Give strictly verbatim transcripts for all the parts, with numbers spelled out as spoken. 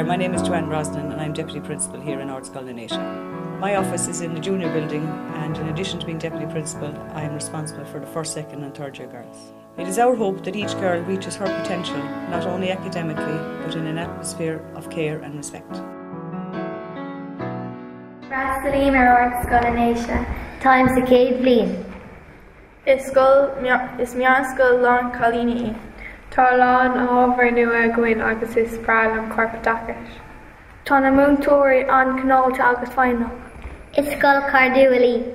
my name is Joanne Brosnan and I'm Deputy Principal here in Ard Scoil. My office is in the junior building, and in addition to being Deputy Principal, I am responsible for the first, second and third year girls. It is our hope that each girl reaches her potential, not only academically, but in an atmosphere of care and respect. Ard Scoil ar Ard Scoil times the cave lean. Is Scoil is mear Scoil lán Colini. Tá lán a ábhar nua a gcuin agus is spráil an corpa dacat. Tá na múntóirí an canolta agus final. Is Scoil Cardually.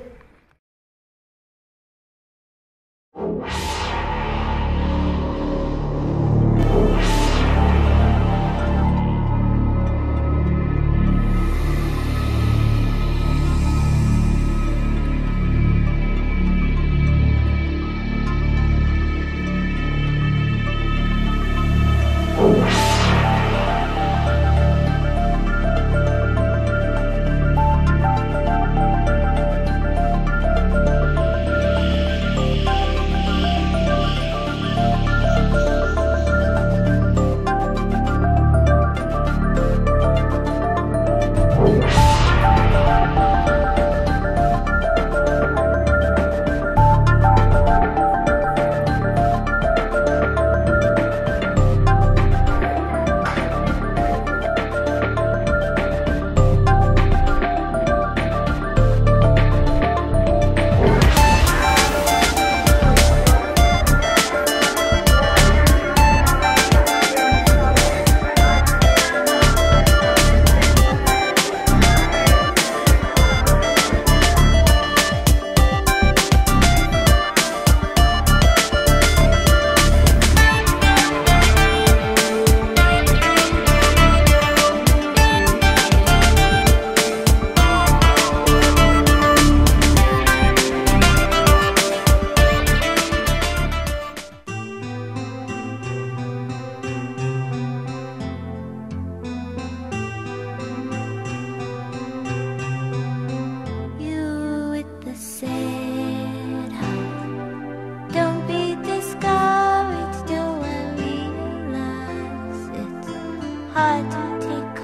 Hard to take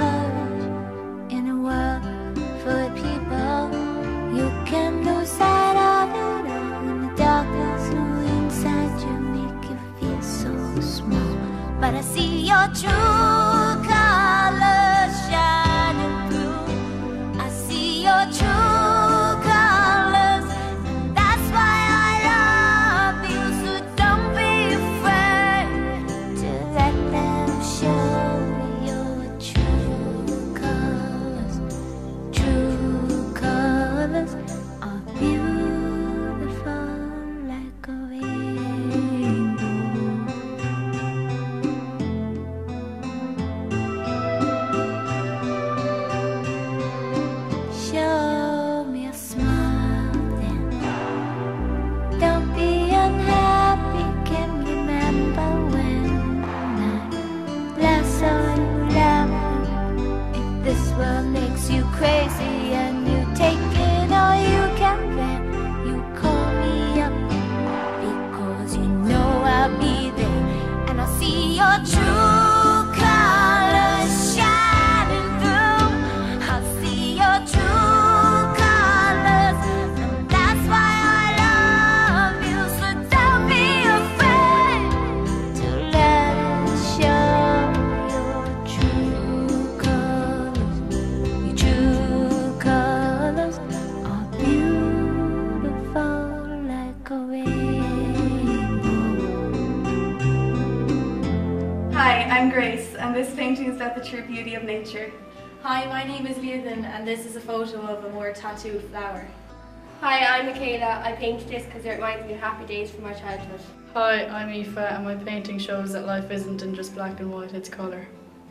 courage in a world full of people. You can lose sight of it all, and the darkness who inside you make you feel so small. But I see your true colors shining through. I see your true colors, and that's why I love you. So don't be afraid to let them show. This world makes you crazy and you take it all you can bear. You call me up because you know I'll be there, and I'll see your true colors shining through. I'll see your true colors, and that's why I love you. So don't be afraid to let it show your true colors. Hi, I'm Grace, and this painting is about the true beauty of nature. Hi, my name is Leithan, and this is a photo of a more tattooed flower. Hi, I'm Michaela. I painted this because it reminds me of happy days from my childhood. Hi, I'm Aoife, and my painting shows that life isn't in just black and white, it's colour.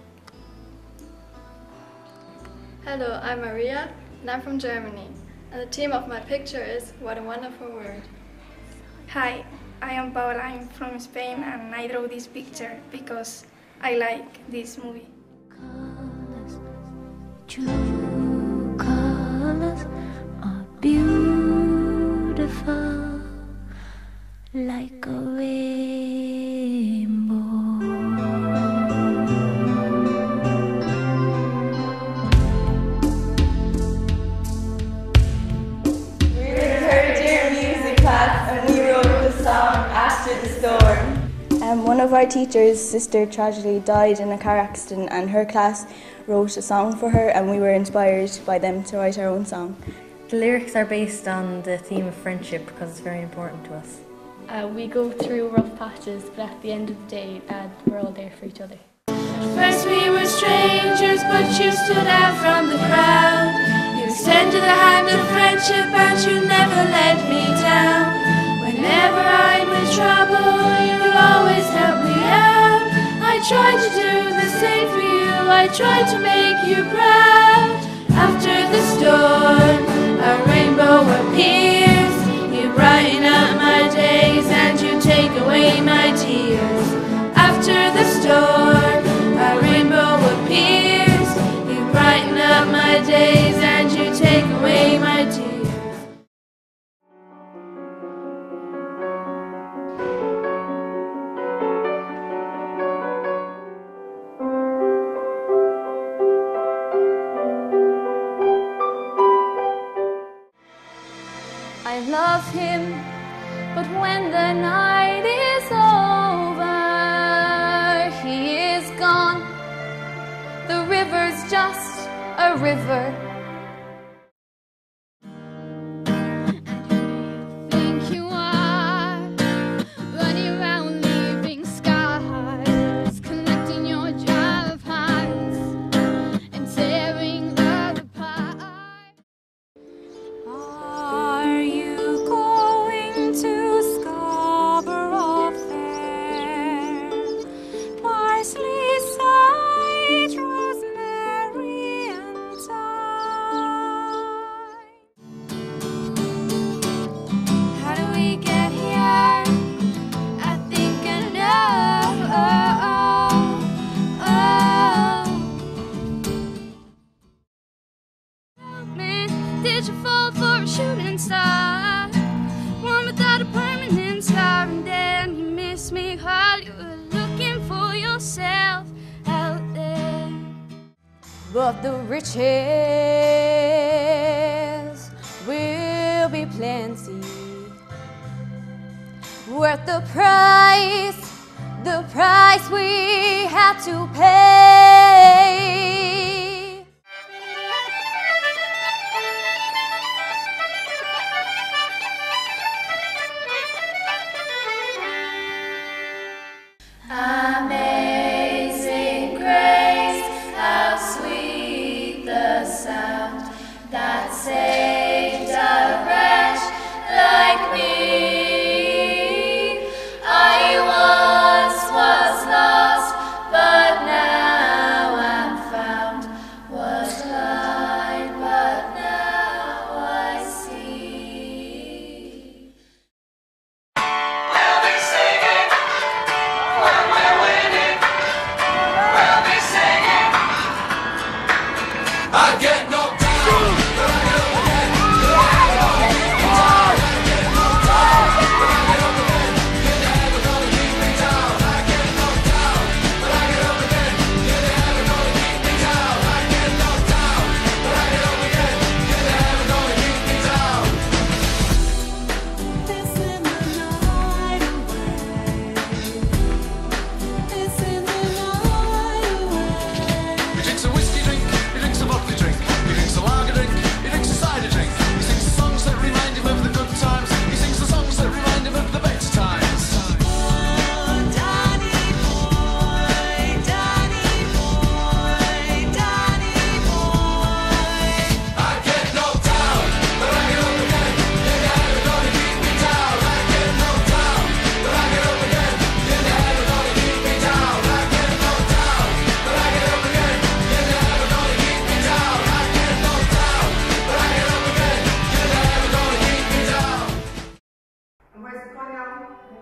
Hello, I'm Maria, and I'm from Germany, and the theme of my picture is What a Wonderful World. Hi, I am Paola. I'm from Spain, and I draw this picture because I like this movie. Colors, true colors are beautiful, like a rainbow. our teachers' sister tragically died in a car accident, and her class wrote a song for her, and we were inspired by them to write our own song. The lyrics are based on the theme of friendship because it's very important to us. Uh, we go through rough patches, but at the end of the day, uh, we're all there for each other. First we were strangers, but you stood out from the crowd. You extended the hand of friendship and you never let me down. Whenever I'm in trouble, you'll always help me out. I tried to do the same for you, I tried to make you proud. After the storm, a rainbow appears. You brighten up my days and you take away my tears. After the storm, a rainbow appears. You brighten up my days and you take away my tears. I love him, but when the night is over, he is gone. The river's just a river. Think you are running around leaving scars, collecting your drive heights and tearing love apart. Are you going to Scarborough Fair? Parsley, sage, rosemary and thyme. How do we get here? I think I know. Help me, did you fall for a shooting star? One without a permanent scar, and then you missed me while you were looking for yourself out there. But the riches will be plenty, worth the price, the price we had to pay. Amazing grace, how sweet the sound that saved a wretch like me. I once was lost, but now I'm found. Was blind, but now I see. We'll be singing when we're winning. We'll be singing. I get knocked down, but I get up again. I get knocked down, but I get up again. You're never gonna keep me down. I get knocked down, but I get up again. You're never gonna keep me down. I get knocked down, but I get up again. You're never gonna keep me down. This in the night away. This in the night away. He drinks a whiskey drink, he drinks a vodka drink, he drinks a lager drink, he drinks a cider drink. He sings the songs that remind him of the good times, he sings the songs that remind him of the better times. Oh, Danny boy, Danny boy, Danny boy. I get knocked down, but I get up again. You're never gonna keep me down. I get knocked down, but I get up again. You're never gonna keep me down. I get knocked down, but I get up again. You're never gonna keep me down. I get knocked down, but I get up again. You're never gonna keep me down. And where's it going now?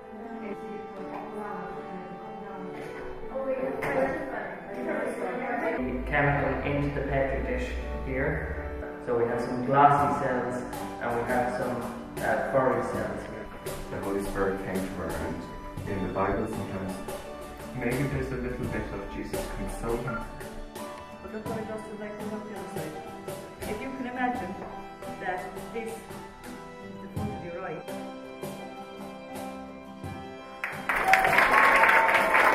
Chemical into the petri dish here. So we have some glassy cells and we have some uh, furry cells here. The Holy Spirit came to her, and in the Bible sometimes maybe there's a little bit of Jesus consoling her. But look what it does to like the other side. If you can imagine that this is the front of your eye.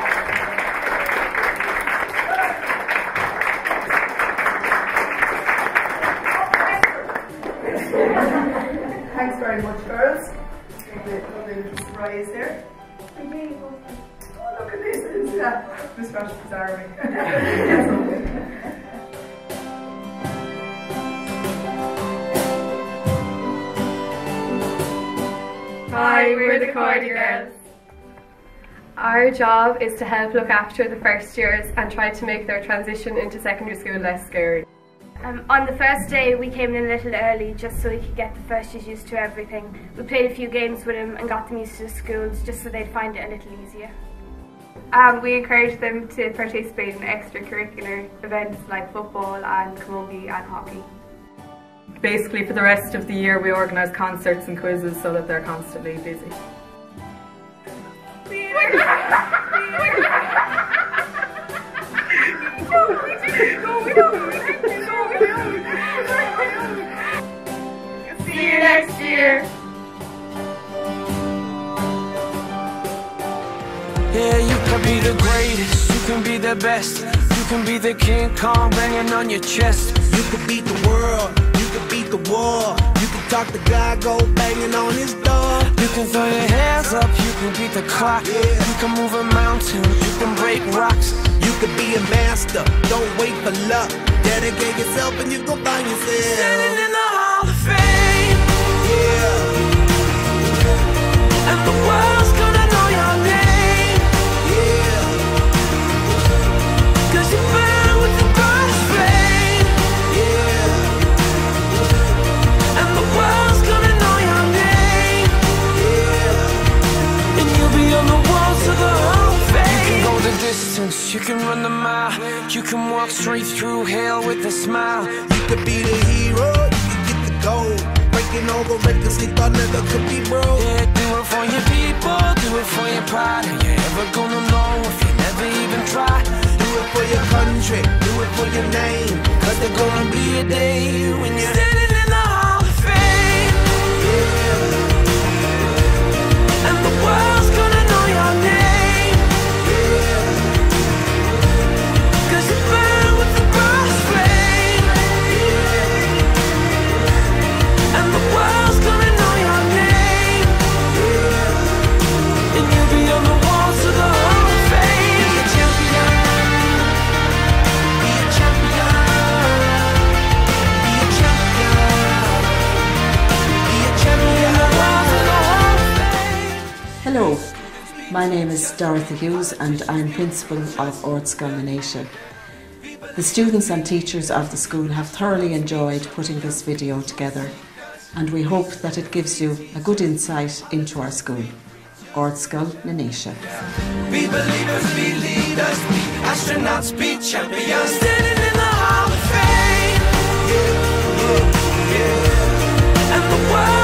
girls. Take the lovely little surprise there. Oh, look at this. It's, uh, Miss Rush is army. Yes, okay. Hi, we're the Cordy Girls. Our job is to help look after the first years and try to make their transition into secondary school less scary. Um, on the first day we came in a little early just so we could get the first years used to everything. We played a few games with them and got them used to the schools just so they'd find it a little easier. Um, we encourage them to participate in extracurricular events like football and camogie and hockey. Basically, for the rest of the year we organise concerts and quizzes so that they're constantly busy. See you next year! Yeah, you can be the greatest, you can be the best, you can be the King Kong banging on your chest. You can beat the world, you can beat the war, you can talk to God, go banging on his door. You can throw your hands up, you can beat the clock, yeah. You can move a mountain, you can break rocks. You can be a master, don't wait for luck. Dedicate yourself and you gon' find yourself standing in the Hall of Fame. Yeah. And the world's gonna know your name. Yeah. Cause you burn with the brightest flame. Yeah. And the world's gonna know your name. Yeah. And you'll be on the walls of the Hall of Fame. You can go the distance, you can run the mile, you can walk straight through hell with a smile. You could be the hero, you can get the gold, breaking all the records they thought never could be broke. Yeah, do it for your people, do it for your pride. Are you ever gonna know if you never even try? Do it for your country, do it for your name, cause there's gonna be a day when you're standing in the Hall of Fame. Yeah. And the world's gonna know your name. Hello, my name is Dorothy Hughes and I'm Principal of Ard Scoil. The students and teachers of the school have thoroughly enjoyed putting this video together and we hope that it gives you a good insight into our school. Ard Scoil. Be believers, be leaders, be astronauts, be champions, standing in the Hall of Fame. Yeah, yeah, yeah. And the world